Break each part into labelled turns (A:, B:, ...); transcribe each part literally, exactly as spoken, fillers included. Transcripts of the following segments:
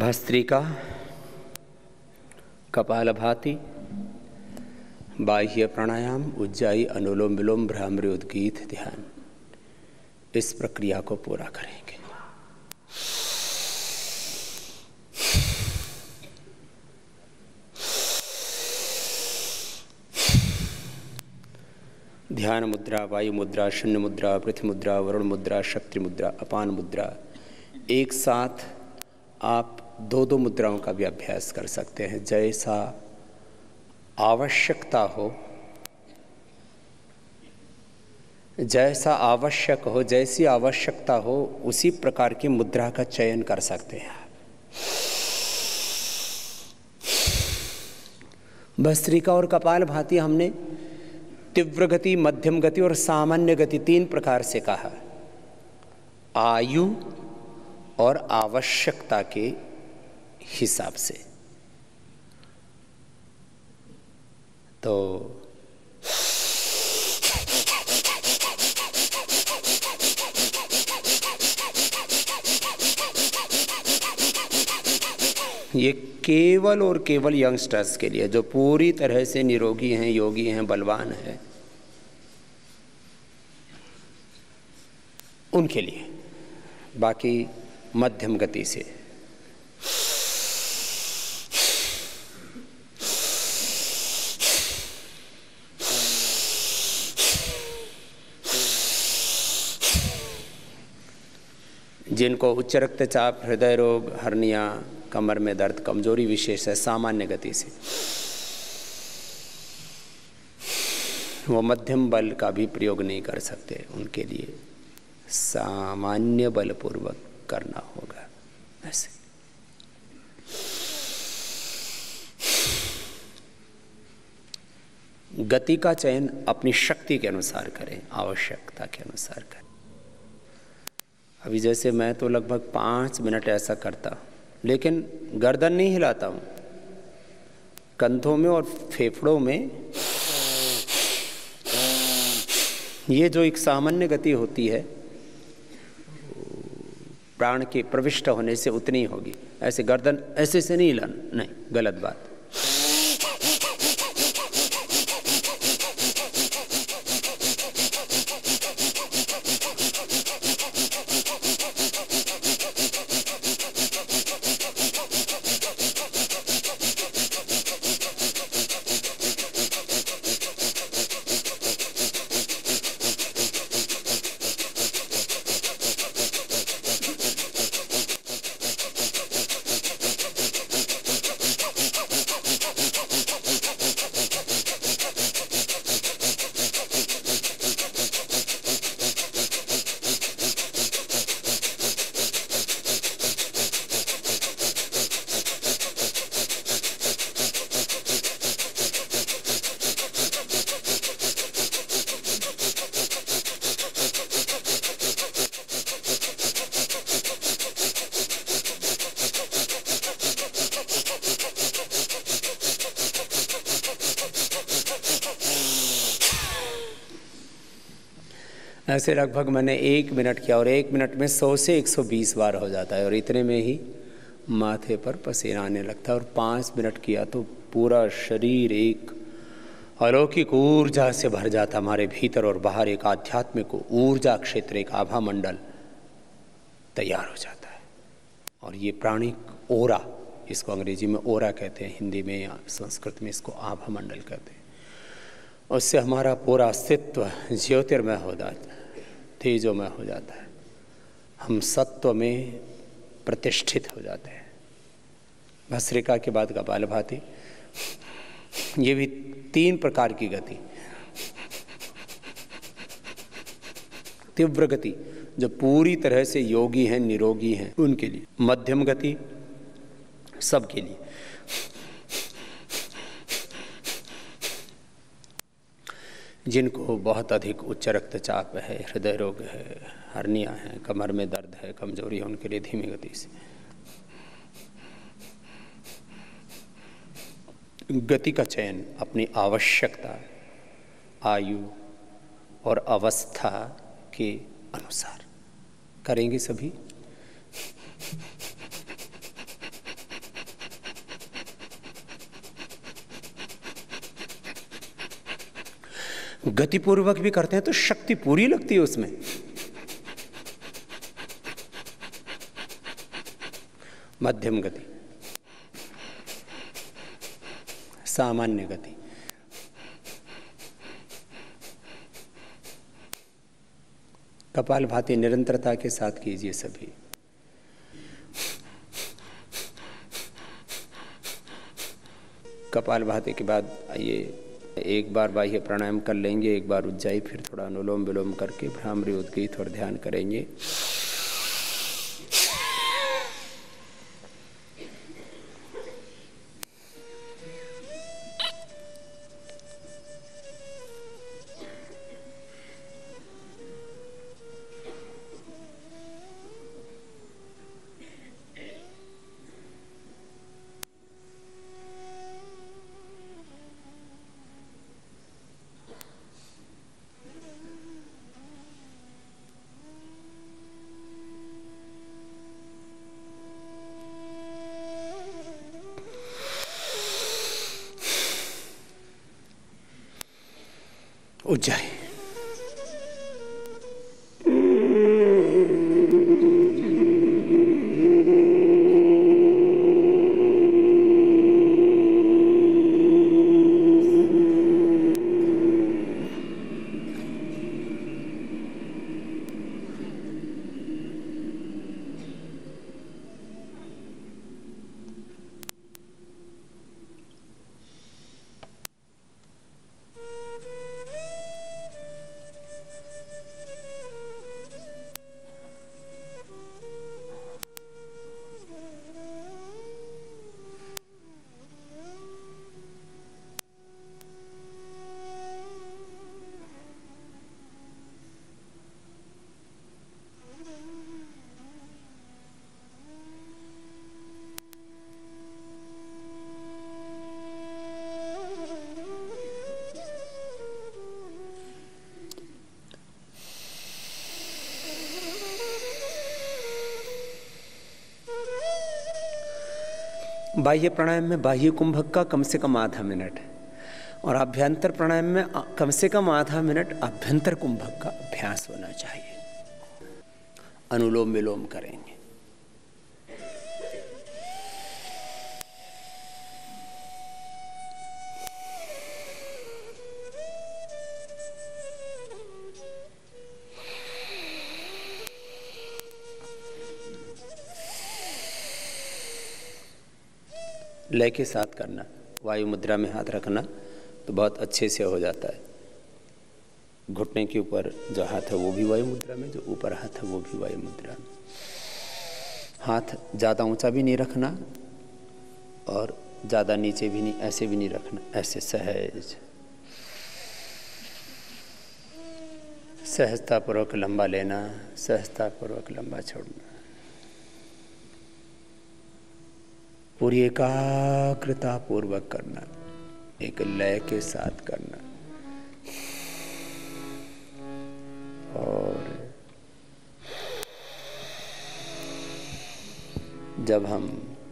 A: भस्त्रिका, कपालभाति, बाह्य प्राणायाम, उज्जाई, अनुलोम विलोम, भ्रामरी, उद्गीत, ध्यान, इस प्रक्रिया को पूरा करेंगे। ध्यान मुद्रा, वायु मुद्रा, शून्य मुद्रा, पृथ्वी मुद्रा, वरुण मुद्रा, शक्ति मुद्रा, अपान मुद्रा, एक साथ आप दो दो मुद्राओं का भी अभ्यास कर सकते हैं। जैसा आवश्यकता हो, जैसा आवश्यक हो, जैसी आवश्यकता हो, उसी प्रकार की मुद्रा का चयन कर सकते हैं। भस्त्रिका और कपालभाति हमने तीव्र गति, मध्यम गति और सामान्य गति तीन प्रकार से कहा। आयु और आवश्यकता के हिसाब से। तो ये केवल और केवल यंगस्टर्स के लिए, जो पूरी तरह से निरोगी हैं, योगी हैं, बलवान हैं, उनके लिए। बाकी मध्यम गति से। जिनको उच्च रक्तचाप, हृदय रोग, हर्निया, कमर में दर्द, कमजोरी विशेष है, सामान्य गति से, वो मध्यम बल का भी प्रयोग नहीं कर सकते। उनके लिए सामान्य बलपूर्वक करना होगा। ऐसे गति का चयन अपनी शक्ति के अनुसार करें, आवश्यकता के अनुसार करें। अभी जैसे मैं तो लगभग पाँच मिनट ऐसा करता हूँ, लेकिन गर्दन नहीं हिलाता हूँ, कंधों में और फेफड़ों में ये जो एक सामान्य गति होती है, प्राण के प्रविष्ट होने से उतनी होगी। ऐसे गर्दन ऐसे से नहीं हिलाना, नहीं, गलत बात। ऐसे लगभग मैंने एक मिनट किया और एक मिनट में सौ से एक सौ बीस बार हो जाता है, और इतने में ही माथे पर पसीना आने लगता है। और पाँच मिनट किया तो पूरा शरीर एक अलौकिक ऊर्जा से भर जाता, हमारे भीतर और बाहर एक आध्यात्मिक ऊर्जा क्षेत्र, एक आभा मंडल तैयार हो जाता है। और ये प्राणिक ओरा, इसको अंग्रेजी में ओरा कहते हैं, हिंदी में या संस्कृत में इसको आभा मंडल कहते हैं। उससे हमारा पूरा अस्तित्व ज्योतिर्मय हो जाता है, तेजोमय हो जाता है, हम सत्व में प्रतिष्ठित हो जाते हैं। भस्त्रिका के बाद कपालभाति, ये भी तीन प्रकार की गति। तीव्र गति, जो पूरी तरह से योगी हैं, निरोगी हैं, उनके लिए। मध्यम गति, सबके लिए। जिनको बहुत अधिक उच्च रक्तचाप है, हृदय रोग है, हर्निया है, कमर में दर्द है, कमजोरी है, उनके लिए धीमी गति से। गति का चयन अपनी आवश्यकता, आयु और अवस्था के अनुसार करेंगे सभी। गतिपूर्वक भी करते हैं तो शक्ति पूरी लगती है उसमें। मध्यम गति, सामान्य गति, कपालभाति निरंतरता के साथ कीजिए सभी। कपालभाति के बाद आइए एक बार बाह्य प्राणायाम कर लेंगे, एक बार उज्जाई, फिर थोड़ा अनुलोम विलोम करके भ्रामरी उद्गीत और ध्यान करेंगे। उज्जाई, बाह्य प्राणायाम में बाह्य कुंभक का कम से कम आधा मिनट है और अभ्यंतर प्राणायाम में कम से कम आधा मिनट अभ्यंतर कुंभक का अभ्यास होना चाहिए। अनुलोम विलोम करेंगे। लय के साथ करना, वायु मुद्रा में हाथ रखना तो बहुत अच्छे से हो जाता है। घुटने के ऊपर जो हाथ है वो भी वायु मुद्रा में, जो ऊपर हाथ है वो भी वायु मुद्रा में। हाथ ज़्यादा ऊंचा भी नहीं रखना और ज़्यादा नीचे भी नहीं, ऐसे भी नहीं रखना, ऐसे सहज सहजतापूर्वक लंबा लेना, सहजतापूर्वक लंबा छोड़ना। पूरी एकाग्रता पूर्वक करना, एक लय के साथ करना। और जब हम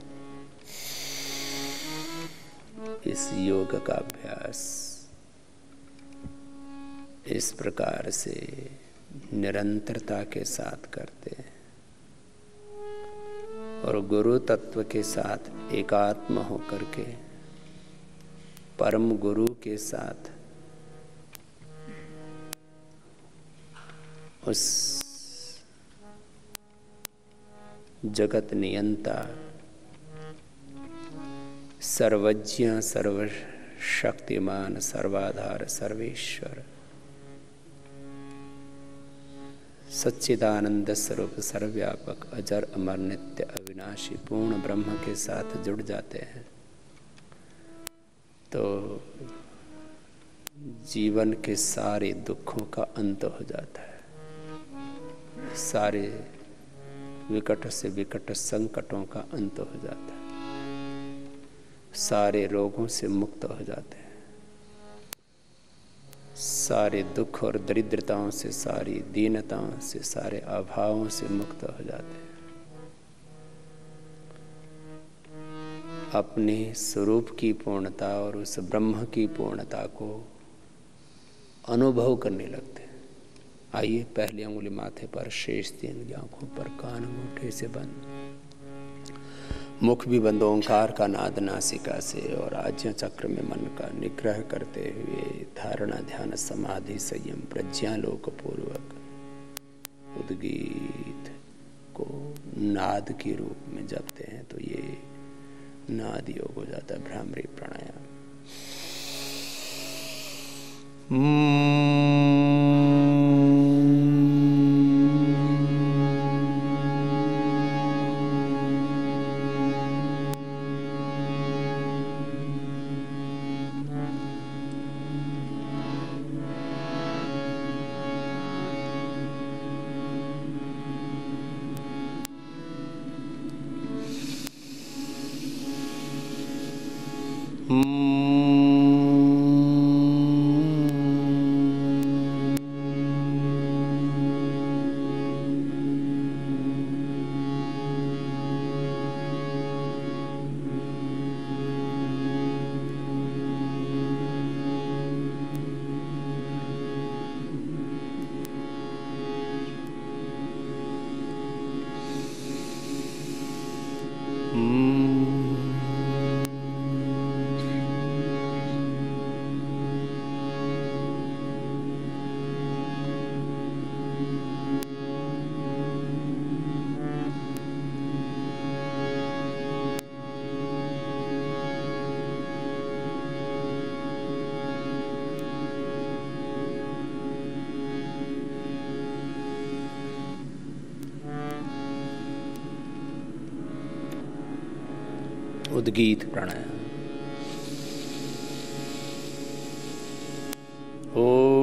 A: इस योग का अभ्यास इस प्रकार से निरंतरता के साथ करते हैं और गुरु तत्व के साथ एकात्म होकर के परम गुरु के साथ उस जगत नियंता सर्वज्ञ सर्वशक्तिमान सर्वाधार सर्वेश्वर सच्चिदानंद स्वरूप सर्वव्यापक अजर अमर नित्य अविनाशी पूर्ण ब्रह्म के साथ जुड़ जाते हैं तो जीवन के सारे दुखों का अंत हो जाता है, सारे विकट से विकट संकटों का अंत हो जाता है, सारे रोगों से मुक्त हो जाते हैं, सारे दुख और दरिद्रताओं से, सारी दीनताओं से, सारे अभावों से मुक्त हो जाते हैं। अपने स्वरूप की पूर्णता और उस ब्रह्म की पूर्णता को अनुभव करने लगते हैं। आइए, पहली अंगुली माथे पर, शेष तीन आंखों पर, कान अंगूठे से बंद, मुख भी बंद, ओंकार का नाद नासिका से, और आज्ञा चक्र में मन का निग्रह करते हुए धारणा ध्यान समाधि संयम प्रज्ञालोक पूर्वक उद्गीत को नाद के रूप में जपते हैं तो ये नाद योग हो जाता है, भ्रामरी प्राणायाम। उद्गीत प्राणायाम। ओ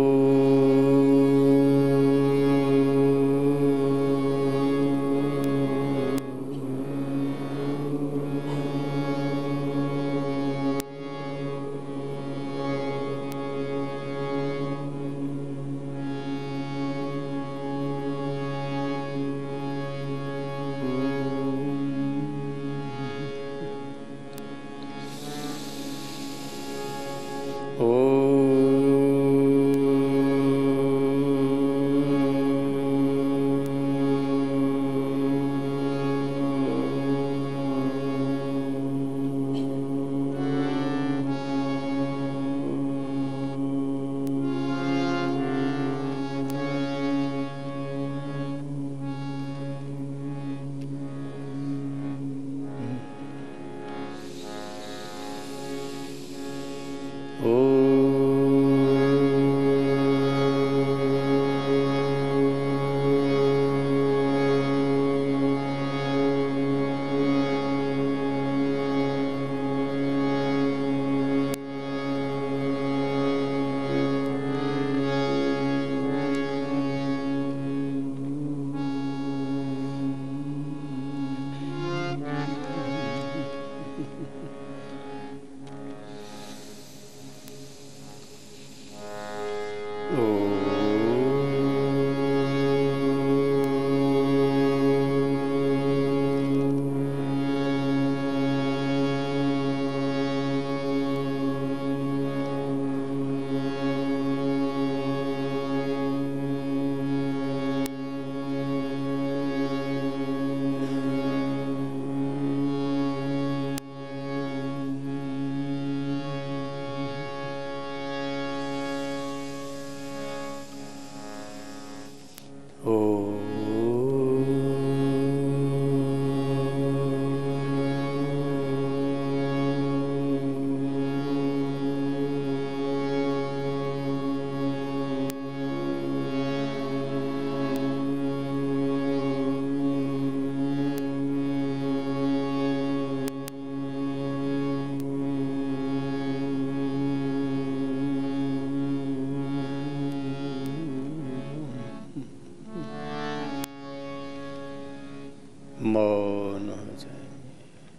A: मौन हो जाएंगे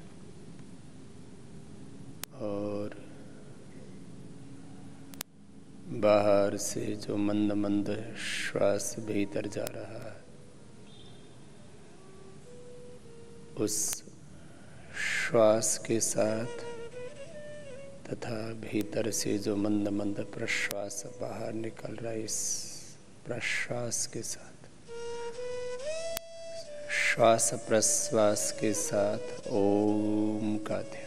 A: और बाहर से जो मंद मंद श्वास भीतर जा रहा है उस श्वास के साथ तथा भीतर से जो मंद मंद प्रश्वास बाहर निकल रहा है, इस प्रश्वास के साथ, श्वास प्रश्वास के साथ ओम का ध्यान।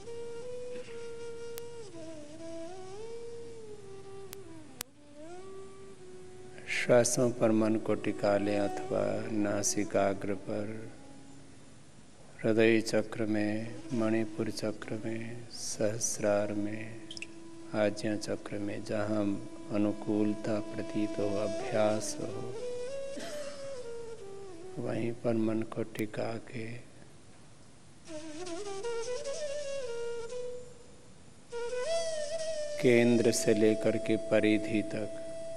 A: श्वासों पर मन को टिका लें अथवा नासिकाग्र पर, हृदय चक्र में, मणिपुर चक्र में, सहस्रार में, आज्ञा चक्र में, जहाँ अनुकूलता प्रतीत हो, अभ्यास हो, वहीं पर मन को टिका के केंद्र से लेकर के परिधि तक,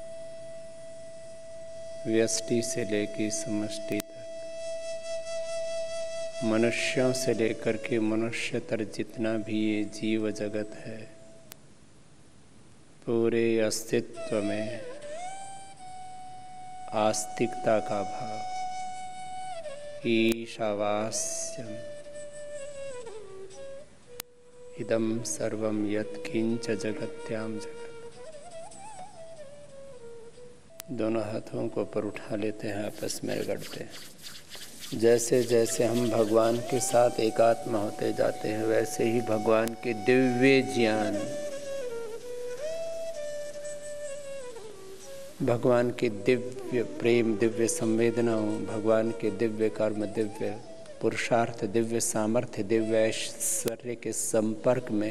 A: व्यष्टि से लेकर समष्टि तक, मनुष्यों से लेकर के मनुष्यतर जितना भी ये जीव जगत है, पूरे अस्तित्व में आस्तिकता का भाव, ईशावास्यम इदं सर्वं यत्किंच जगत्याम जगत। दोनों हाथों को ऊपर उठा लेते हैं, आपस में रगड़ते हैं। जैसे जैसे हम भगवान के साथ एकात्म होते जाते हैं, वैसे ही भगवान के दिव्य ज्ञान, भगवान के दिव्य प्रेम, दिव्य संवेदनाओं, भगवान के दिव्य कर्म, दिव्य पुरुषार्थ, दिव्य सामर्थ्य, दिव्य ऐश्वर्य के संपर्क में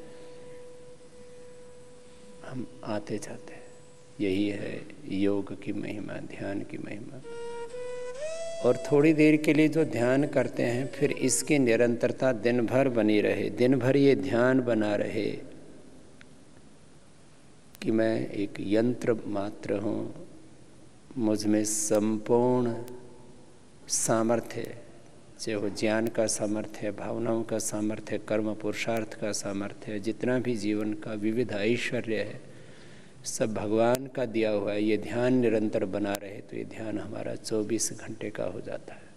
A: हम आते जाते हैं। यही है योग की महिमा, ध्यान की महिमा। और थोड़ी देर के लिए जो ध्यान करते हैं, फिर इसकी निरंतरता दिन भर बनी रहे, दिन भर ये ध्यान बना रहे कि मैं एक यंत्र मात्र हूँ, मुझ में संपूर्ण सामर्थ्य, चाहे वो ज्ञान का सामर्थ्य, भावनाओं का सामर्थ्य, कर्म पुरुषार्थ का सामर्थ्य, जितना भी जीवन का विविध ऐश्वर्य है, सब भगवान का दिया हुआ है। ये ध्यान निरंतर बना रहे तो ये ध्यान हमारा चौबीस घंटे का हो जाता है।